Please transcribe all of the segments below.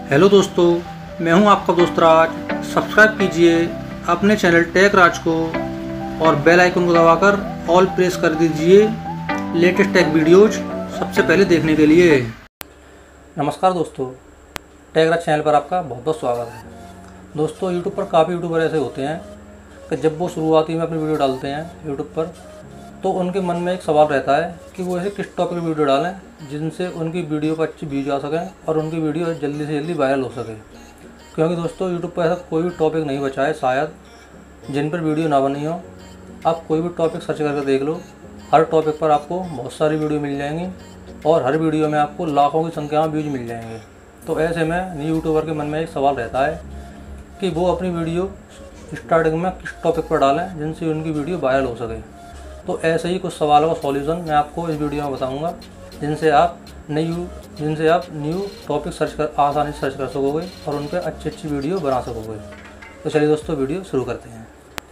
Hello दोस्तों, मैं हूं आपका दोस्त राज। सब्सक्राइब कीजिए अपने चैनल टेक राज को और बेल आइकन को दबाकर ऑल प्रेस कर दीजिए लेटेस्ट टेक वीडियोज सबसे पहले देखने के लिए। नमस्कार दोस्तों, टेक राज चैनल पर आपका बहुत बहुत स्वागत है। दोस्तों, यूट्यूब पर काफ़ी यूट्यूबर ऐसे होते हैं कि जब वो शुरुआती में अपनी वीडियो डालते हैं यूट्यूब पर, तो उनके मन में एक सवाल रहता है कि वो ऐसे किस टॉपिक पर वीडियो डालें जिनसे उनकी वीडियो पर अच्छी व्यूज आ सकें और उनकी वीडियो जल्दी से जल्दी वायरल हो सके। क्योंकि दोस्तों, यूट्यूब पर ऐसा कोई भी टॉपिक नहीं बचा है शायद जिन पर वीडियो ना बनी हो। आप कोई भी टॉपिक सर्च करके देख लो, हर टॉपिक पर आपको बहुत सारी वीडियो मिल जाएंगी और हर वीडियो में आपको लाखों की संख्या में व्यूज मिल जाएंगे। तो ऐसे में न्यू यूट्यूबर के मन में एक सवाल रहता है कि वो अपनी वीडियो स्टार्टिंग में किस टॉपिक पर डालें जिनसे उनकी वीडियो वायरल हो सके। तो ऐसे ही कुछ सवालों का सॉल्यूशन मैं आपको इस वीडियो में बताऊंगा जिनसे आप न्यू टॉपिक आसानी से सर्च कर सकोगे और उन पर अच्छी वीडियो बना सकोगे। तो चलिए दोस्तों, वीडियो शुरू करते हैं।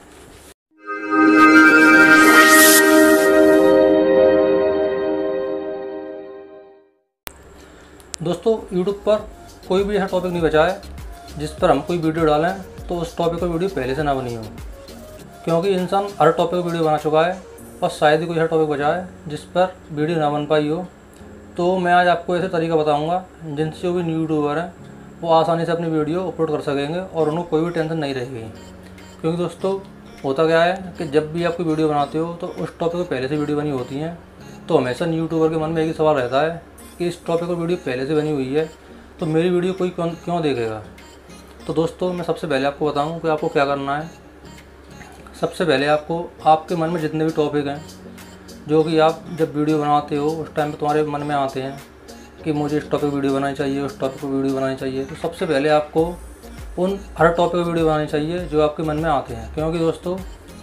दोस्तों, यूट्यूब पर कोई भी ऐसा टॉपिक नहीं बचा है जिस पर हम कोई वीडियो डालें तो उस टॉपिक पर वीडियो पहले से ना बनी हो। क्योंकि इंसान हर टॉपिक पर वीडियो बना चुका है और शायद ही कोई ऐसा टॉपिक बचा है जिस पर वीडियो ना बन पाई हो। तो मैं आज आपको ऐसे तरीका बताऊंगा जिनसे जो भी न्यू यूट्यूबर हैं वो आसानी से अपनी वीडियो अपलोड कर सकेंगे और उनको कोई भी टेंशन नहीं रहेगी। क्योंकि दोस्तों, होता क्या है कि जब भी आप कोई वीडियो बनाते हो तो उस टॉपिक पर पहले से वीडियो बनी होती हैं। तो हमेशा न्यू यूट्यूबर के मन में एक ही सवाल रहता है कि इस टॉपिक पर वीडियो पहले से बनी हुई है तो मेरी वीडियो कोई क्यों देखेगा। तो दोस्तों, मैं सबसे पहले आपको बताऊँ कि आपको क्या करना है। सबसे पहले आपको आपके मन में जितने भी टॉपिक हैं जो कि आप जब वीडियो बनाते हो उस टाइम पे तुम्हारे मन में आते हैं कि मुझे इस टॉपिक वीडियो बनानी चाहिए, उस टॉपिक पर वीडियो बनानी चाहिए, तो सबसे पहले आपको उन हर टॉपिक पर वीडियो बनानी चाहिए जो आपके मन में आते हैं। क्योंकि दोस्तों,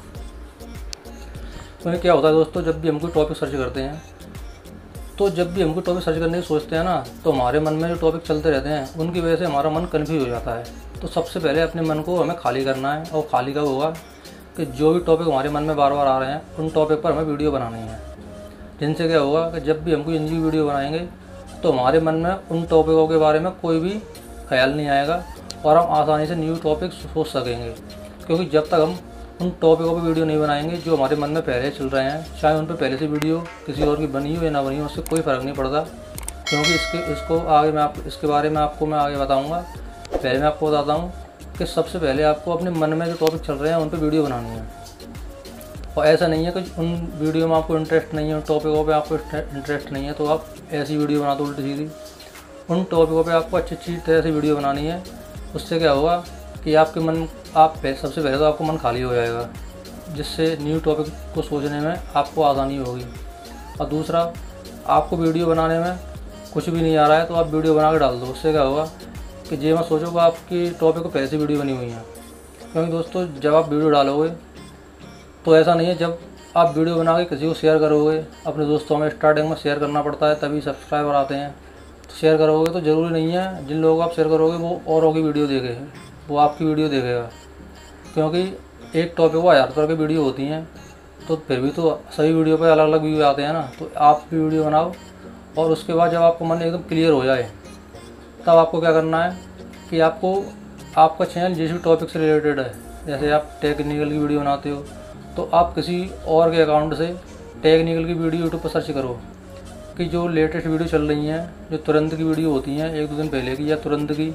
क्या होता है दोस्तों, जब भी हम कोई टॉपिक सर्च करते हैं तो जब भी हम कोई टॉपिक सर्च करने की सोचते हैं ना, तो हमारे मन में जो टॉपिक चलते रहते हैं उनकी वजह से हमारा मन कन्फ्यूज हो जाता है। तो सबसे पहले अपने मन को हमें खाली करना है। और खाली कब होगा कि जो भी टॉपिक हमारे मन में बार बार आ रहे हैं उन टॉपिक पर हमें वीडियो बनानी है। जिनसे क्या होगा कि जब भी हम कोई न्यू वीडियो बनाएंगे तो हमारे मन में उन टॉपिकों के बारे में कोई भी ख्याल नहीं आएगा और हम आसानी से न्यू टॉपिक सोच सकेंगे। क्योंकि जब तक हम उन टॉपिकों पर वीडियो नहीं बनाएंगे जो हमारे मन में पहले चल रहे हैं, चाहे उन पर पहले से वीडियो किसी और की बनी हो या ना बनी हो, उससे कोई फ़र्क नहीं पड़ता। क्योंकि इसके बारे में आपको मैं आगे बताऊँगा। पहले मैं आपको बताता हूँ कि सबसे पहले आपको अपने मन में जो टॉपिक चल रहे हैं उन पर वीडियो बनानी है। और ऐसा नहीं है कि उन वीडियो में आपको इंटरेस्ट नहीं है, उन टॉपिकों पे आपको इंटरेस्ट नहीं है तो आप ऐसी वीडियो बना दो उल्टी सीधी। उन टॉपिकों पे आपको अच्छी तरह से वीडियो बनानी है। उससे क्या होगा कि सबसे पहले तो आपको मन खाली हो जाएगा, जिससे न्यू टॉपिक को सोचने में आपको आसानी होगी। और दूसरा, आपको वीडियो बनाने में कुछ भी नहीं आ रहा है तो आप वीडियो बना के डाल दो। उससे क्या होगा कि ये मत सोचो कि आपकी टॉपिक को पहले से वीडियो बनी हुई है। क्योंकि दोस्तों, जब आप वीडियो डालोगे तो ऐसा नहीं है जब आप वीडियो बना के किसी को शेयर करोगे, अपने दोस्तों में स्टार्टिंग में शेयर करना पड़ता है तभी सब्सक्राइबर आते हैं। तो शेयर करोगे तो ज़रूरी नहीं है जिन लोगों को आप शेयर करोगे वो औरों की वीडियो देखे, वो आपकी वीडियो देखेगा। क्योंकि एक टॉपिक को 1000 तरह की वीडियो होती हैं तो फिर भी तो सभी वीडियो पर अलग अलग व्यू आते हैं ना। तो आप भी वीडियो बनाओ और उसके बाद जब आपको मन एकदम क्लियर हो जाए तब आपको क्या करना है कि आपका चैनल जिस भी टॉपिक से रिलेटेड है, जैसे आप टेक्निकल की वीडियो बनाते हो तो आप किसी और के अकाउंट से टेक्निकल की वीडियो यूट्यूब पर सर्च करो कि जो लेटेस्ट वीडियो चल रही हैं, जो तुरंत की वीडियो होती हैं, 1-2 दिन पहले की या तुरंत की,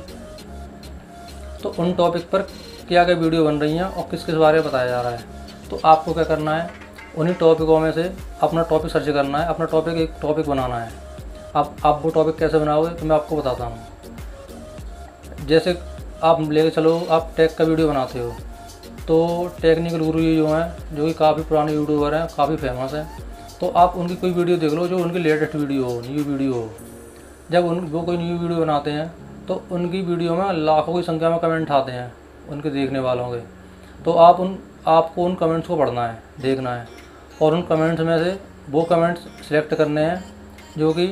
तो उन टॉपिक पर क्या क्या वीडियो बन रही हैं और किस किस बारे में बताया जा रहा है। तो आपको क्या करना है, उन्हीं टॉपिकों में से अपना टॉपिक सर्च करना है, अपना एक टॉपिक बनाना है। आप वो टॉपिक कैसे बनाओगे तो मैं आपको बताता हूँ। जैसे आप लेके चलो, आप टेक का वीडियो बनाते हो तो टेक्निकल गुरु जी जो हैं, जो कि काफ़ी पुराने यूट्यूबर हैं, काफ़ी फेमस हैं, तो आप उनकी कोई वीडियो देख लो जो उनकी लेटेस्ट वीडियो हो, न्यू वीडियो हो। जब वो कोई न्यू वीडियो बनाते हैं तो उनकी वीडियो में लाखों की संख्या में कमेंट आते हैं उनके देखने वालों के। तो आपको उन कमेंट्स को पढ़ना है, देखना है और उन कमेंट्स में से वो कमेंट्स सिलेक्ट करने हैं जो कि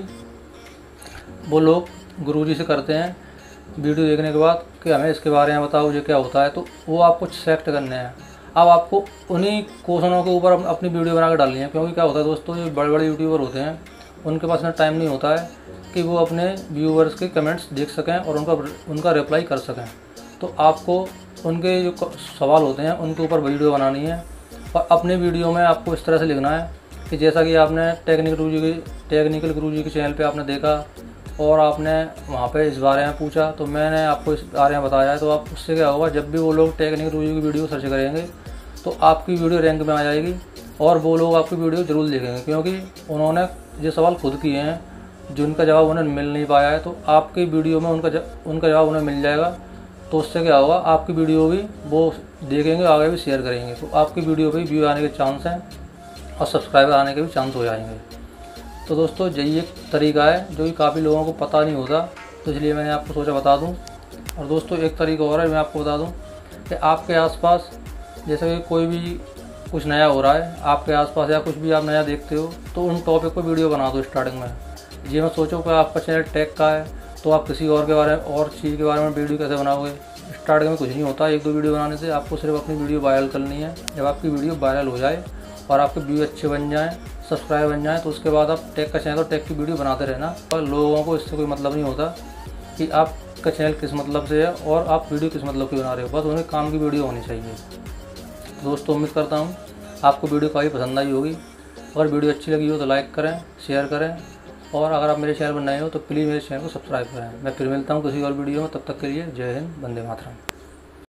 वो लोग गुरुजी से करते हैं वीडियो देखने के बाद कि हमें इसके बारे में बताओ ये क्या होता है। तो वो आपको सेलेक्ट करने हैं। अब आपको उन्हीं क्वेश्चनों के ऊपर अपनी वीडियो बना कर डालनी है। क्योंकि क्या होता है दोस्तों, जो बड़े बड़े यूट्यूबर होते हैं उनके पास इतना टाइम नहीं होता है कि वो अपने व्यूवर्स के कमेंट्स देख सकें और उनका रिप्लाई कर सकें। तो आपको उनके जो सवाल होते हैं उनके ऊपर वीडियो बनानी है, और अपने वीडियो में आपको इस तरह से लिखना है कि जैसा कि आपने टेक्निकल गुरुजी के चैनल पे आपने देखा और आपने वहाँ पे इस बारे में पूछा, तो मैंने आपको इस बारे में बताया है। तो आप उससे क्या होगा, जब भी वो लोग टेक्निकल गुरुजी की वीडियो सर्च करेंगे तो आपकी वीडियो रैंक में आ जाएगी और वो लोग आपकी वीडियो ज़रूर देखेंगे, क्योंकि उन्होंने ये सवाल खुद किए हैं जिनका जवाब उन्हें मिल नहीं पाया है। तो आपकी वीडियो में उनका जवाब उन्हें मिल जाएगा। तो उससे क्या होगा, आपकी वीडियो भी वो देखेंगे, आगे भी शेयर करेंगे, तो आपकी वीडियो पे व्यू आने के चांस हैं और सब्सक्राइबर आने के भी चांस हो जाएंगे। तो दोस्तों यही एक तरीका है जो कि काफ़ी लोगों को पता नहीं होता, तो इसलिए मैंने आपको सोचा बता दूं। और दोस्तों एक तरीका और है, मैं आपको बता दूं कि आपके आसपास जैसे कि कोई भी कुछ नया हो रहा है आपके आसपास या कुछ भी आप नया देखते हो, तो उन टॉपिक पर वीडियो बना दो स्टार्टिंग में। ये मैं सोचो कि आपका चैनल टेक का है तो आप किसी और के बारे में और चीज़ के बारे में वीडियो कैसे बनाओगे। स्टार्टिंग में कुछ नहीं होता, 1-2 वीडियो बनाने से आपको सिर्फ अपनी वीडियो वायरल करनी है। जब आपकी वीडियो वायरल हो जाए और आपके व्यू अच्छे बन जाएँ, सब्सक्राइब बन जाए, तो उसके बाद आप टेक का चैनल और टेक की वीडियो बनाते रहना। और लोगों को इससे कोई मतलब नहीं होता कि आपका चैनल किस मतलब से है और आप वीडियो किस मतलब की बना रहे हो, बस उन्हें काम की वीडियो होनी चाहिए। दोस्तों उम्मीद करता हूँ आपको वीडियो काफ़ी पसंद आई होगी। अगर वीडियो अच्छी लगी हो तो लाइक करें, शेयर करें, और अगर आप मेरे चैनल पर नए हो तो प्लीज़ मेरे चैनल को सब्सक्राइब करें। मैं फिर मिलता हूँ किसी और वीडियो में, तब तक के लिए जय हिंद, वंदे मातरम।